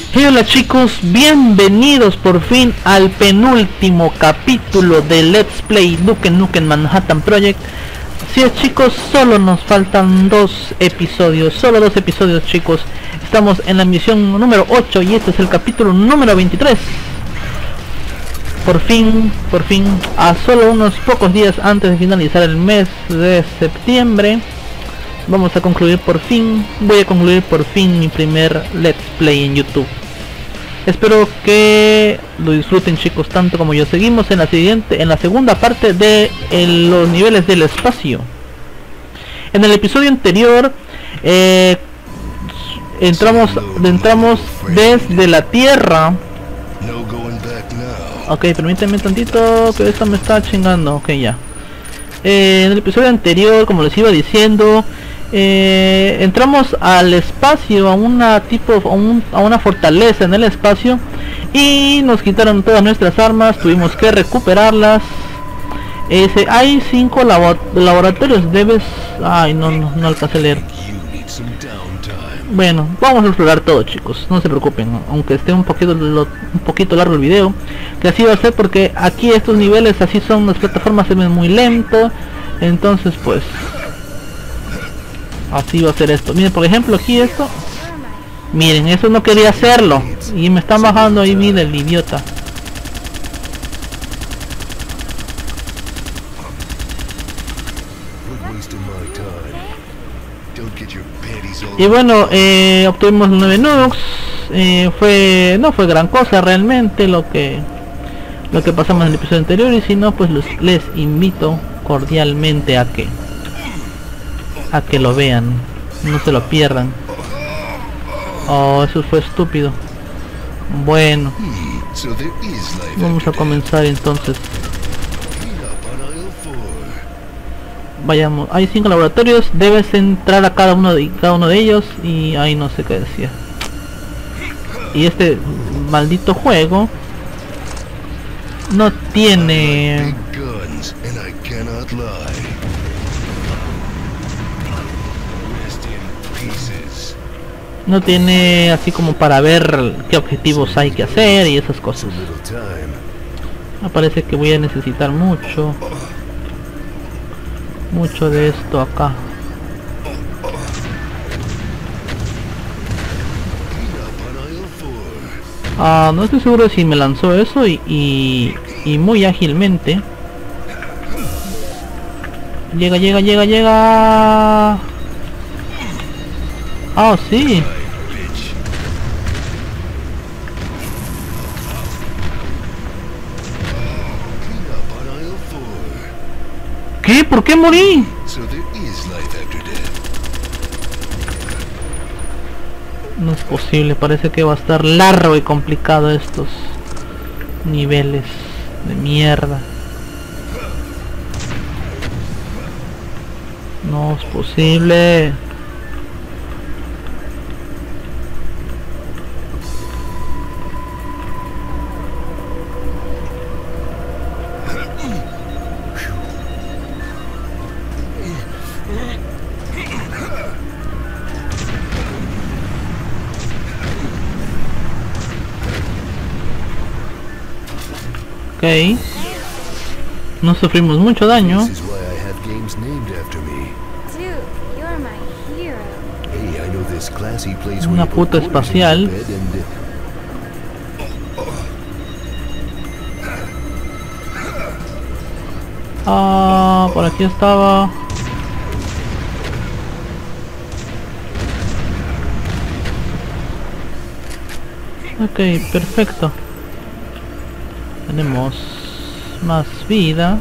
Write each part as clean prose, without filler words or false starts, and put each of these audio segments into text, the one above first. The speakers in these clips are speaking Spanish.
Hey, hola chicos, bienvenidos por fin al penúltimo capítulo de Let's Play Duke Nukem Manhattan Project. Así es chicos, solo nos faltan dos episodios, chicos. Estamos en la misión número 8 y este es el capítulo número 23. Por fin, a solo unos pocos días antes de finalizar el mes de septiembre, vamos a concluir voy a concluir por fin mi primer Let's Play en YouTube. Espero que lo disfruten chicos tanto como yo. Seguimos en la segunda parte de los niveles del espacio. En el episodio anterior entramos desde la Tierra. Ok, permítanme tantito que esto me está chingando. Ok, ya. En el episodio anterior, como les iba diciendo, entramos al espacio, a una fortaleza en el espacio, y nos quitaron todas nuestras armas. Tuvimos que recuperarlas. Hay 5 laboratorios. Ay, no alcancé a leer. Bueno, vamos a explorar todo chicos, no se preocupen, aunque esté un poquito largo el video, que así va a ser porque aquí estos niveles así son, las plataformas se ven muy lento, entonces pues así va a ser esto. Miren, por ejemplo aquí esto, miren, eso no quería hacerlo y me está bajando ahí, miren el idiota. Y bueno, obtuvimos 9 nukes. No fue gran cosa realmente lo que pasamos en el episodio anterior, y si no pues les invito cordialmente a que lo vean, no se lo pierdan. Oh, eso fue estúpido. Bueno, vamos a comenzar entonces. Vayamos, hay 5 laboratorios, debes entrar a cada uno de ellos, y ahí no sé qué decía. Y este maldito juego no tiene así como para ver qué objetivos hay que hacer y esas cosas. Me parece que voy a necesitar mucho de esto acá. No estoy seguro si me lanzó eso y muy ágilmente. Llega. Sí. ¿Qué? ¿Por qué morí? No es posible, parece que va a estar largo y complicado estos niveles de mierda. No es posible. Ok, no sufrimos mucho daño. Una puta espacial. Por aquí estaba. Ok, perfecto. Tenemos más vida.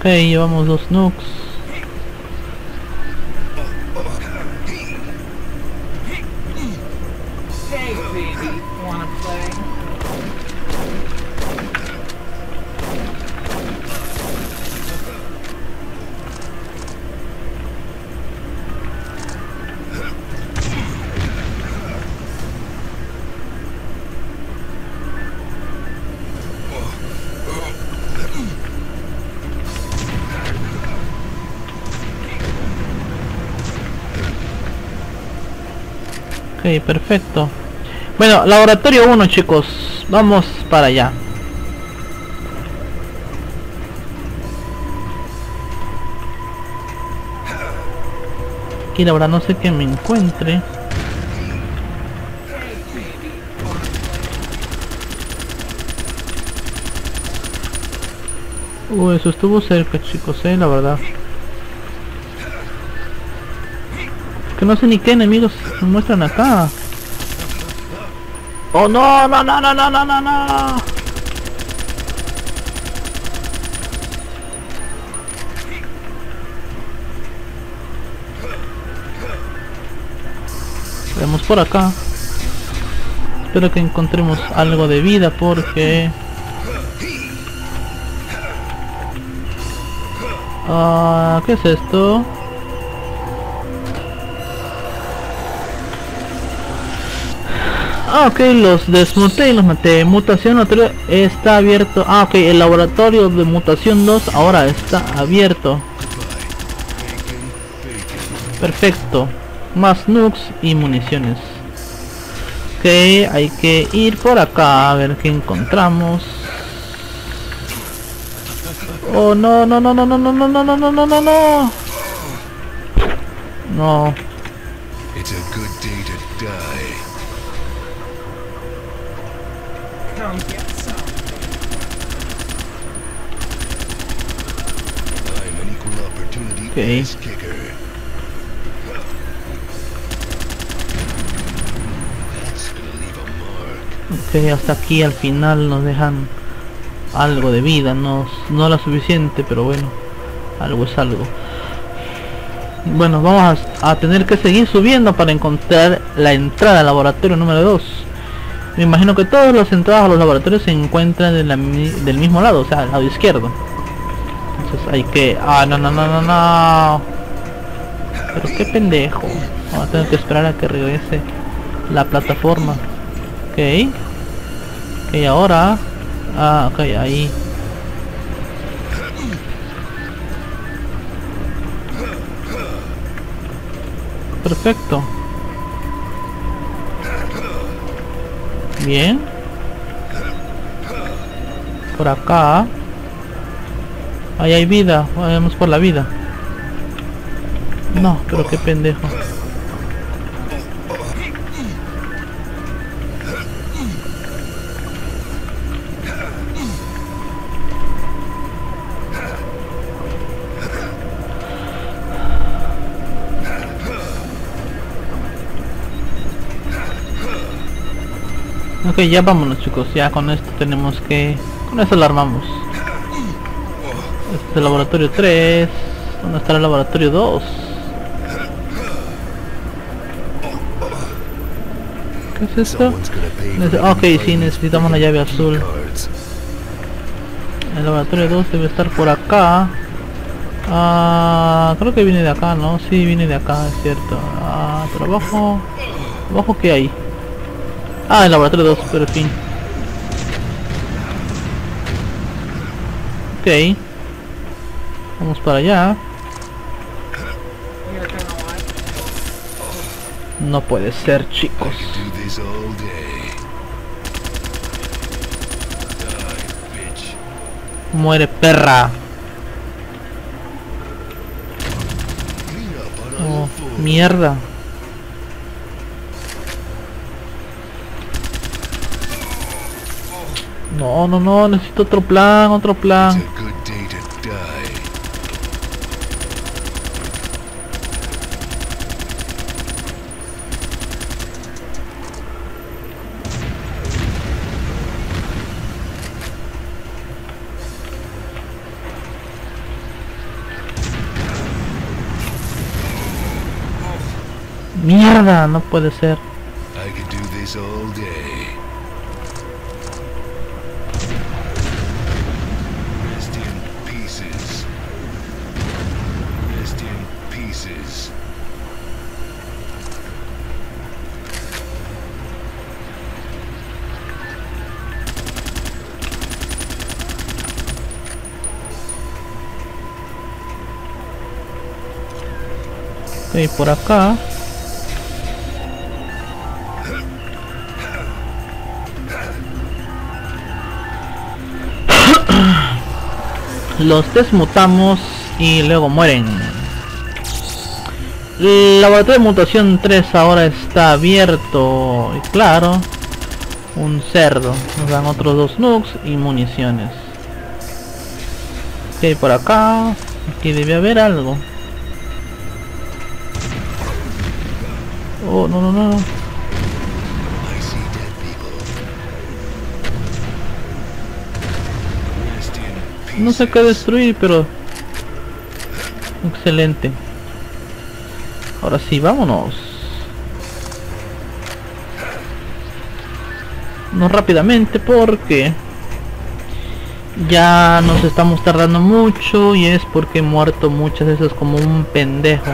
Ok, llevamos 2 nukes. Hey, baby, wanna play? Ok, perfecto. Bueno, laboratorio 1, chicos. Vamos para allá. Aquí la verdad no sé que me encuentre. Eso estuvo cerca, chicos, la verdad. Que no sé ni qué enemigos me muestran acá. Oh no, no, no, no, no, no, no, no. Vemos por acá. Espero que encontremos algo de vida porque... ¿qué es esto? Ok, los desmonté y los maté. Mutación anterior está abierto. Ok, el laboratorio de mutación 2 ahora está abierto. Perfecto. Más nukes y municiones. Ok, hay que ir por acá a ver qué encontramos. Oh no, no, no, no, no, no, no, no, no, no, no, no, no. No. It's a good day to die. Come get some. I'm an equal opportunity Okay. ass kicker. That's gonna leave a mark. Ok, hasta aquí al final nos dejan algo de vida, no lo suficiente, pero bueno, algo es algo. Bueno, vamos a tener que seguir subiendo para encontrar la entrada al laboratorio número 2. Me imagino que todas las entradas a los laboratorios se encuentran del mismo lado, o sea, al lado izquierdo. Entonces hay que... Ah, no, no, no, no, no. Pero qué pendejo. Vamos a tener que esperar a que regrese la plataforma. Ok. Ok, ahora... Ah, ok, ahí. Perfecto. Bien. Por acá. Ahí hay vida. Vamos por la vida. No, pero qué pendejo. Ok, ya vámonos, chicos, ya con esto tenemos que... Con esto lo armamos. Este es el laboratorio 3. ¿Dónde está el laboratorio 2? ¿Qué es esto? Someone's gonna pay for Ok, every sí, fight necesitamos la llave azul. cards. El laboratorio 2 debe estar por acá. Creo que viene de acá, ¿no? Sí, viene de acá, es cierto. Pero abajo... ¿Abajo qué hay? El laboratorio 2, pero en fin. Ok. Vamos para allá. You're gonna like it. No puede ser, I chicos. could do this all day. Die, bitch. Muere, perra. Clean up on Oh, all fours. mierda. No, no, no, necesito otro plan, otro It's plan. a good day to die. Mierda, no puede ser. I could do this all day. Rest in pieces. Rest in pieces. Ok, por acá. Los desmutamos y luego mueren. El laboratorio de mutación 3 ahora está abierto. Y claro, un cerdo. Nos dan otros 2 nukes y municiones. Ok, por acá. Aquí debe haber algo. Oh, no, no, no. I see dead people. Rest in pieces. No sé qué destruir, pero... excelente. Ahora sí, vámonos. No rápidamente porque... ya nos estamos tardando mucho y es porque he muerto muchas veces como un pendejo.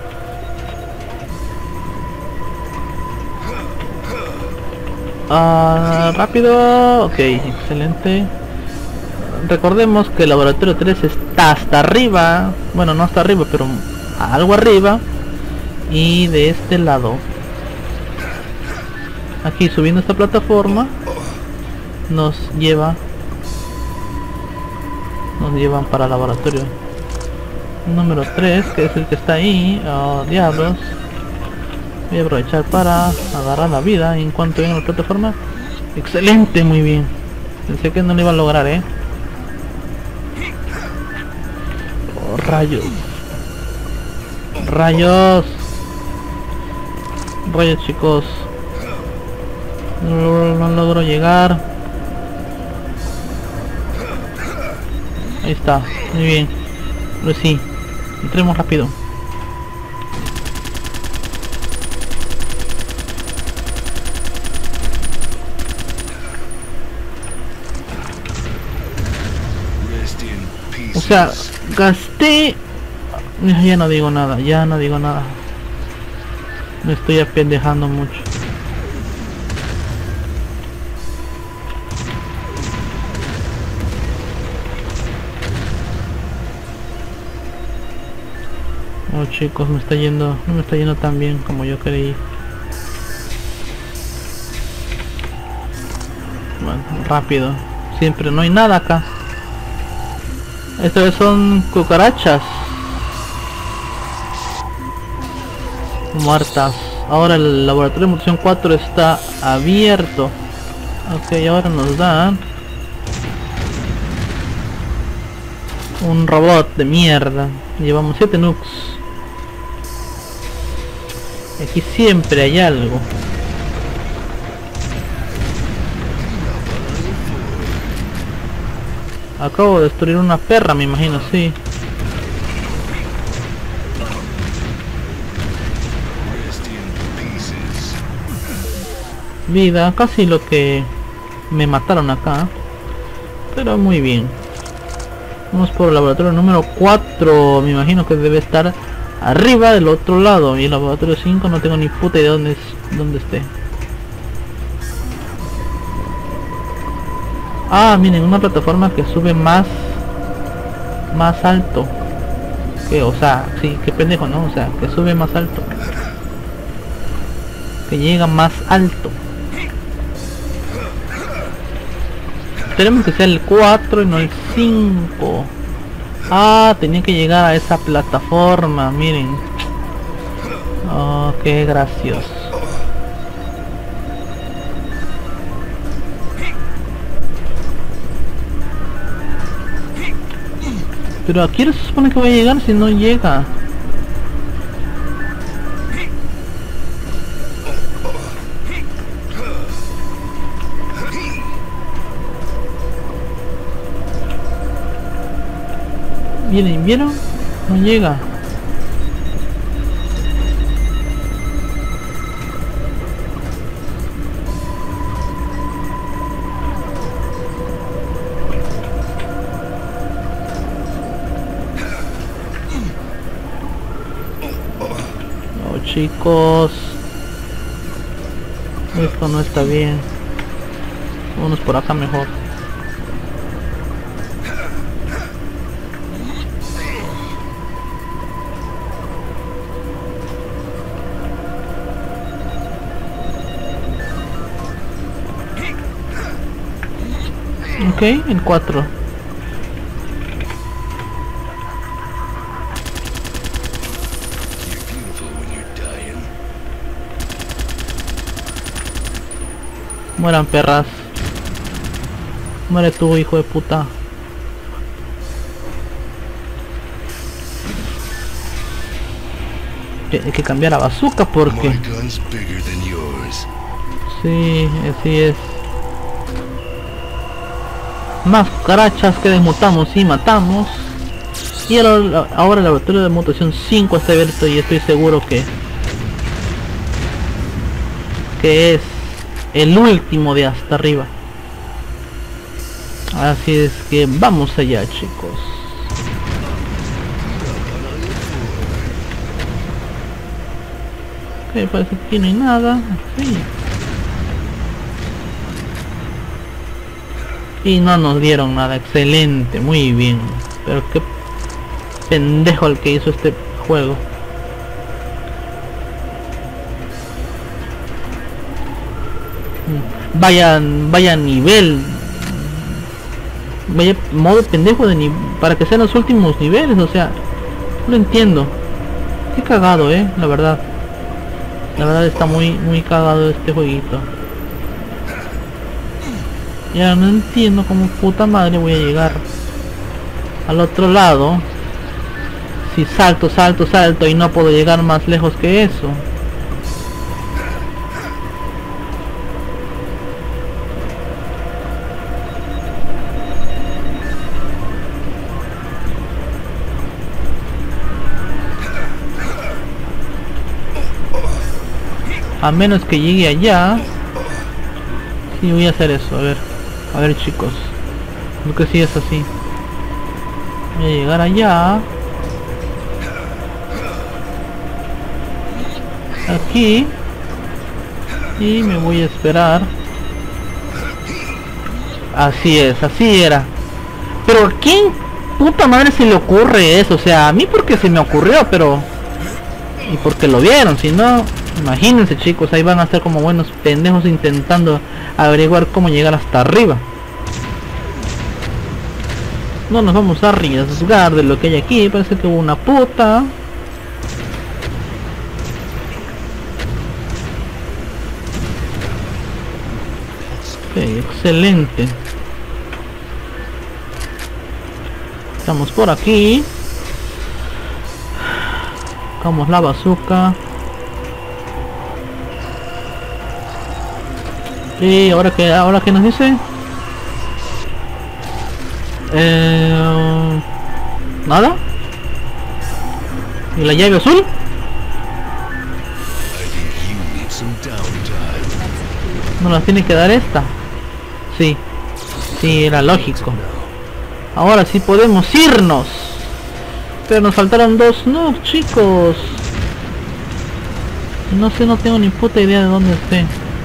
Rápido. Ok, excelente. Recordemos que el laboratorio 3 está hasta arriba. Bueno, no hasta arriba, pero algo arriba. Y de este lado, aquí subiendo esta plataforma, nos llevan para el laboratorio número 3, que es el que está ahí. Oh, diablos. Voy a aprovechar para agarrar la vida en cuanto venga la plataforma. Excelente, muy bien. Pensé que no lo iba a lograr, Oh, rayos. Rayos. Rayos, chicos. No logro llegar. Ahí está, muy bien. Pero sí, entremos rápido. Rest in pieces. O sea, gasté... ya no digo nada, ya no digo nada. Me estoy apendejando mucho. Oh, chicos, me está yendo, no me está yendo tan bien como yo creí. Bueno, rápido. Siempre no hay nada acá. Estas son cucarachas muertas. Ahora el laboratorio de mutación 4 está abierto. Ok, ahora nos dan un robot de mierda. Llevamos 7 nukes. Aquí siempre hay algo. Acabo de destruir una perra, me imagino, sí. Rest in pieces. Vida, casi lo que me mataron acá. Pero muy bien. Vamos por el laboratorio número 4. Me imagino que debe estar arriba del otro lado. Y el laboratorio 5 no tengo ni puta idea de dónde esté. Ah, miren, una plataforma que sube más alto. Que, o sea, sí, qué pendejo, ¿no? O sea, que sube más alto. Que llega más alto. Esperemos que sea el 4 y no el 5. Ah, tenía que llegar a esa plataforma, miren. Oh, qué gracioso. Pero aquí se supone que voy a llegar si no llega. ¿Vieron? No llega. chicos. Esto no está bien. Vámonos por acá mejor. Ok, en 4. Mueran perras. Muere tú, hijo de puta. Hay que cambiar a bazooka porque... Sí, así es. Más cucarachas que desmutamos y matamos. Y ahora el laboratorio de mutación 5 está abierto y estoy seguro que es el último de hasta arriba. Así es que vamos allá, chicos. Ok, parece que aquí no hay nada. Sí. Y no nos dieron nada. Excelente, muy bien. Pero qué pendejo el que hizo este juego. Vaya nivel, vaya modo pendejo de para que sean los últimos niveles, o sea, no lo entiendo. Qué cagado, la verdad está muy cagado este jueguito. Ya no entiendo cómo puta madre voy a llegar al otro lado si salto y no puedo llegar más lejos que eso. A menos que llegue allá. Sí, voy a hacer eso. A ver chicos. Creo que sí es así. Voy a llegar allá. Aquí. Y me voy a esperar. Así es, así era. Pero ¿a quién puta madre se le ocurre eso? O sea, a mí porque se me ocurrió, pero... Y porque lo vieron, si no... Imagínense chicos, ahí van a estar como buenos pendejos intentando averiguar cómo llegar hasta arriba. No nos vamos a arriesgar de lo que hay aquí, parece que hubo una puta. Ok, excelente. Estamos por aquí. Sacamos la bazooka. Y ahora que nos dice nada. ¿Y la llave azul? ¿No las tiene que dar esta? Sí, era lógico. Ahora sí podemos irnos. Pero nos faltaron 2. No, chicos. No sé, no tengo ni puta idea de dónde esté.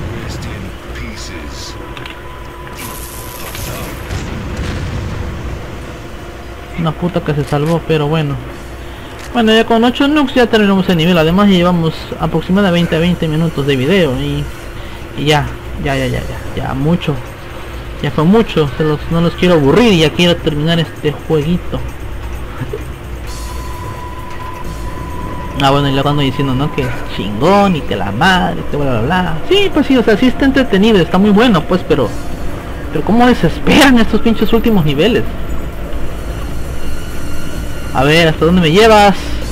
Una puta que se salvó, pero bueno. Bueno, ya con 8 nukes ya terminamos el nivel. Además ya llevamos aproximadamente 20 minutos de video. Y ya mucho. Ya fue mucho. No los quiero aburrir y ya quiero terminar este jueguito. Bueno, y luego ando diciendo, ¿no? Que es chingón y que la madre, que bla bla bla. Sí, pues sí, o sea, sí está entretenido, está muy bueno, pues, pero cómo desesperan estos pinches últimos niveles. A ver, ¿hasta dónde me llevas?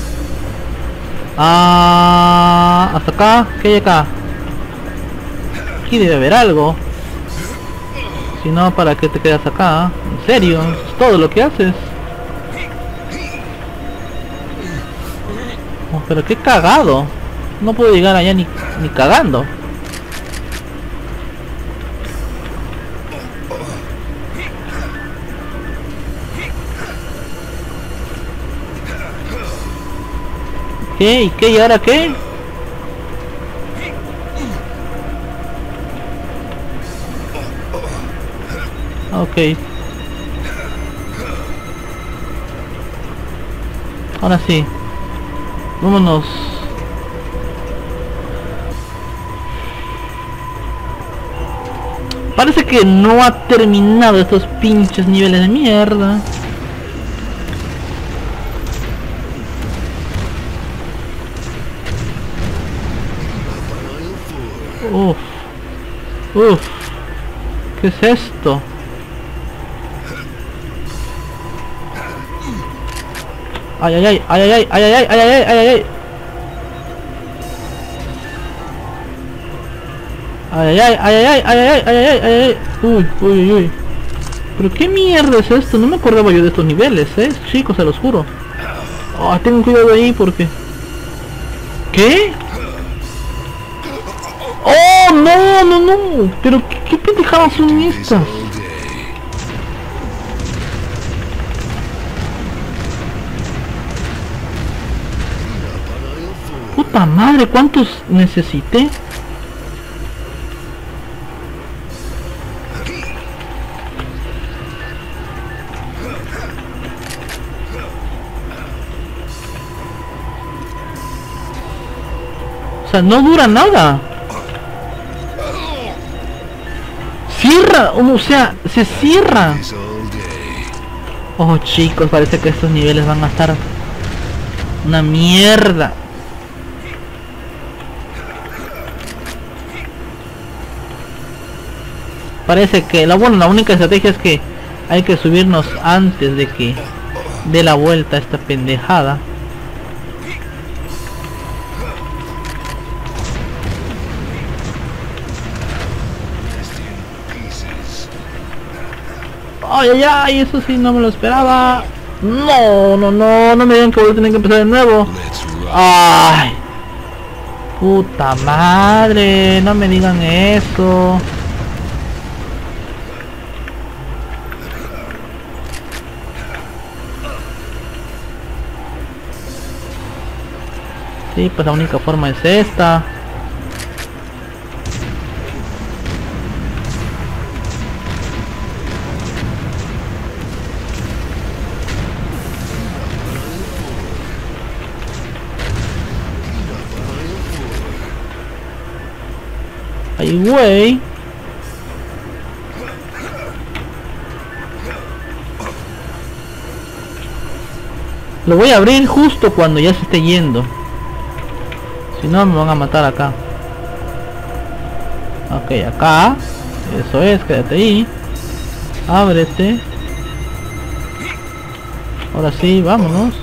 Hasta acá. ¿Qué hay acá? Aquí debe haber algo. Si no, ¿para qué te quedas acá? ¿En serio? ¿Es todo lo que haces? Oh, pero qué cagado. No puedo llegar allá ni cagando. ¿Qué? ¿Y qué? ¿Y ahora qué? Ok. Ahora sí. Vámonos. Parece que no ha terminado estos pinches niveles de mierda. Uff. Uff. ¿Qué es esto? Ay, ay, ay, ay, ay, ay, ay, ay, ay, ay, ay, ay. Ay, ay, ay, ay, ay, ay, ay, ay, ay, ay, ay. Uy, uy, uy. Pero qué mierda es esto, no me acordaba yo de estos niveles, chicos, se los juro. Oh, tengan cuidado ahí porque... ¿Qué? ¡Oh, no, no, no! Pero ¿qué pendejadas son estas? Puta madre, ¿cuántos necesité? O sea, no dura nada. Cierra, o sea, se cierra. Oh chicos, parece que estos niveles van a estar una mierda. Parece que la única estrategia es que hay que subirnos antes de que dé la vuelta a esta pendejada. Ay, ay, ay, eso sí no me lo esperaba. No, no, no, no me digan que voy a tener que empezar de nuevo. Ay, puta madre, no me digan eso. Sí, pues la única forma es esta. Ay, güey. Lo voy a abrir justo cuando ya se esté yendo. Si no me van a matar acá. Ok, acá. Eso es, quédate ahí. Ábrete. Ahora sí, vámonos.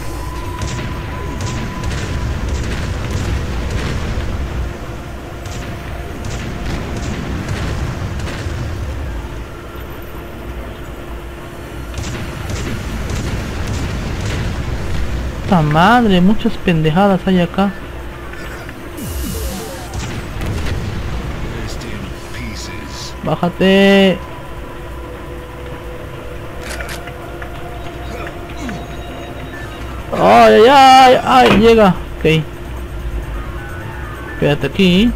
Puta madre, muchas pendejadas hay acá. Bájate. Ay, ay, ay, ay, llega. Ok. Quédate aquí.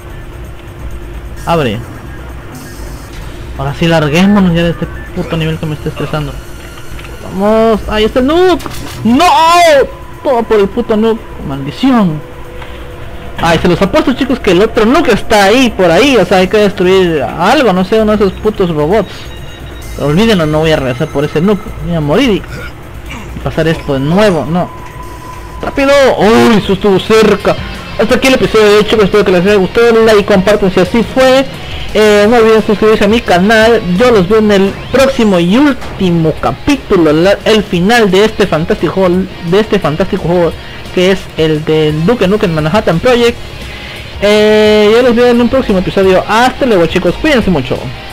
Abre. Ahora sí larguémonos ya de este puto nivel que me está estresando. Vamos, ahí está el nuke. ¡No! Todo por el puto nuke. Maldición. Ay, se los apuesto chicos que el otro nuke está ahí, por ahí. O sea, hay que destruir algo, no sé, uno de esos putos robots. Pero olvídenlo, no voy a regresar por ese nuke. Voy a morir y pasar esto de nuevo, no. ¡Rápido! ¡Uy, eso estuvo cerca! Hasta aquí el episodio de chicos, espero que les haya gustado. Like y compartan si así fue. No olviden suscribirse a mi canal. Yo los veo en el próximo y último capítulo, el final de este fantástico juego, que es el de Duke Nukem Manhattan Project. Yo los veo en un próximo episodio. Hasta luego chicos, cuídense mucho.